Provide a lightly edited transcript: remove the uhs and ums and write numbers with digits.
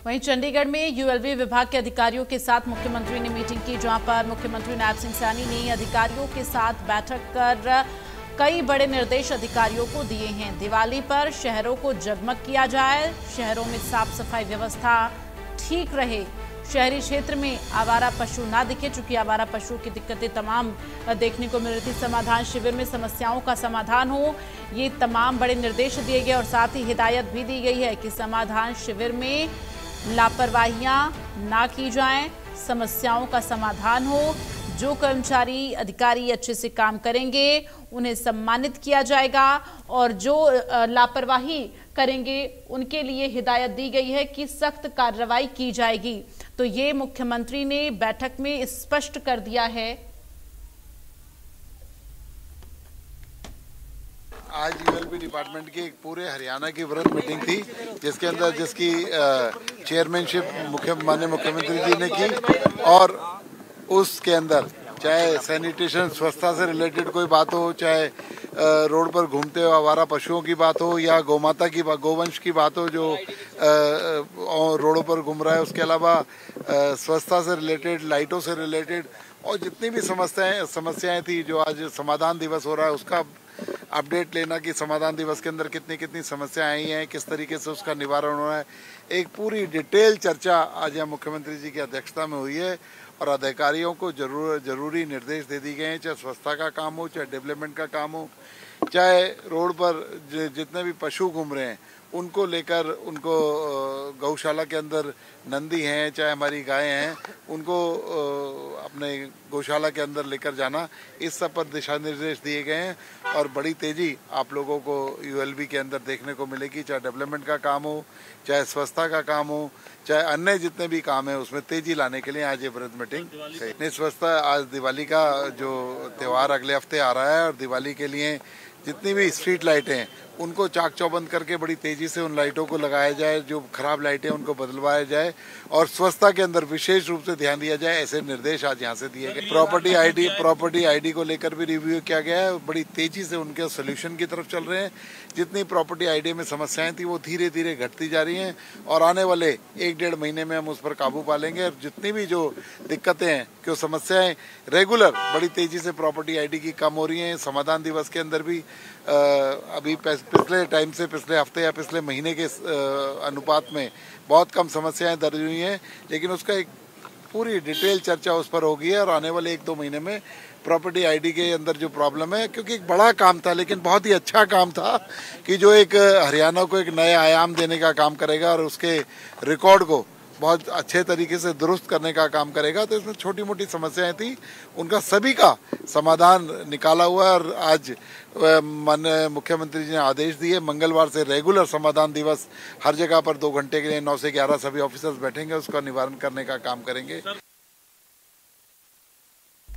वहीं चंडीगढ़ में यूएलबी विभाग के अधिकारियों के साथ मुख्यमंत्री ने मीटिंग की, जहां पर मुख्यमंत्री नायब सिंह सैनी ने अधिकारियों के साथ बैठक कर कई बड़े निर्देश अधिकारियों को दिए हैं। दिवाली पर शहरों को जगमग किया जाए, शहरों में साफ सफाई व्यवस्था ठीक रहे, शहरी क्षेत्र में आवारा पशु ना दिखे, चूंकि आवारा पशुओं की दिक्कतें तमाम देखने को मिल रही थी। समाधान शिविर में समस्याओं का समाधान हो, ये तमाम बड़े निर्देश दिए गए और साथ ही हिदायत भी दी गई है कि समाधान शिविर में लापरवाहियां ना की जाएं, समस्याओं का समाधान हो। जो कर्मचारी अधिकारी अच्छे से काम करेंगे उन्हें सम्मानित किया जाएगा और जो लापरवाही करेंगे उनके लिए हिदायत दी गई है कि सख्त कार्रवाई की जाएगी। तो ये मुख्यमंत्री ने बैठक में स्पष्ट कर दिया है। आज यूएलबी डिपार्टमेंट की एक पूरे हरियाणा की वृहद मीटिंग थी, जिसके अंदर जिसकी चेयरमैनशिप माननीय मुख्यमंत्री जी ने की और उसके अंदर चाहे सैनिटेशन स्वच्छता से रिलेटेड कोई बात हो, चाहे रोड पर घूमते हुए आवारा पशुओं की बात हो या गौमाता की गोवंश की बात हो जो रोडों पर घूम रहा है, उसके अलावा स्वच्छता से रिलेटेड, लाइटों से रिलेटेड और जितनी भी समस्याएं थी जो आज समाधान दिवस हो रहा है उसका अपडेट लेना कि समाधान दिवस के अंदर कितनी कितनी समस्याएं आई हैं, किस तरीके से उसका निवारण हो रहा है। एक पूरी डिटेल चर्चा आज यहाँ मुख्यमंत्री जी की अध्यक्षता में हुई है और अधिकारियों को जरूरी निर्देश दे दिए गए हैं, चाहे स्वच्छता का काम हो, चाहे डेवलपमेंट का काम हो, चाहे रोड पर जितने भी पशु घूम रहे हैं उनको लेकर उनको गौशाला के अंदर नंदी हैं, चाहे हमारी गायें हैं, उनको अपने गौशाला के अंदर लेकर जाना, इस सब पर दिशा निर्देश दिए गए हैं और बड़ी तेजी आप लोगों को यूएलबी के अंदर देखने को मिलेगी। चाहे डेवलपमेंट का काम हो, चाहे स्वच्छता का काम हो, चाहे अन्य जितने भी काम है उसमें तेजी लाने के लिए आज ये वृहद मीटिंग है। स्वच्छता, आज दिवाली का जो त्यौहार अगले हफ्ते आ रहा है और दिवाली के लिए जितनी भी स्ट्रीट लाइटें हैं उनको चाक चौबंद करके बड़ी तेजी से उन लाइटों को लगाया जाए, जो खराब लाइटें उनको बदलवाया जाए और स्वच्छता के अंदर विशेष रूप से ध्यान दिया जाए, ऐसे निर्देश आज यहाँ से दिए गए। प्रॉपर्टी आईडी को लेकर भी रिव्यू किया गया है, बड़ी तेजी से उनके सोल्यूशन की तरफ चल रहे हैं। जितनी प्रॉपर्टी आईडी में समस्याएं थी वो धीरे धीरे घटती जा रही हैं और आने वाले 1-1.5 महीने में हम उस पर काबू पा लेंगे और जितनी भी जो दिक्कतें हैं, क्यों समस्याएं रेगुलर बड़ी तेजी से प्रॉपर्टी आईडी की कम हो रही हैं। समाधान दिवस के अंदर भी अभी पिछले टाइम से, पिछले हफ्ते या पिछले महीने के अनुपात में बहुत कम समस्याएं दर्ज हुई हैं, लेकिन उसका एक पूरी डिटेल चर्चा उस पर होगी है और आने वाले 1-2 महीने में प्रॉपर्टी आईडी के अंदर जो प्रॉब्लम है, क्योंकि एक बड़ा काम था लेकिन बहुत ही अच्छा काम था कि जो एक हरियाणा को एक नए आयाम देने का काम करेगा और उसके रिकॉर्ड को बहुत अच्छे तरीके से दुरुस्त करने का काम करेगा। तो इसमें छोटी मोटी समस्याएं थी, उनका सभी का समाधान निकाला हुआ है और आज माननीय मुख्यमंत्री जी ने आदेश दिए, मंगलवार से रेगुलर समाधान दिवस हर जगह पर 2 घंटे के लिए 9 से 11 सभी ऑफिसर्स बैठेंगे, उसका निवारण करने का काम करेंगे।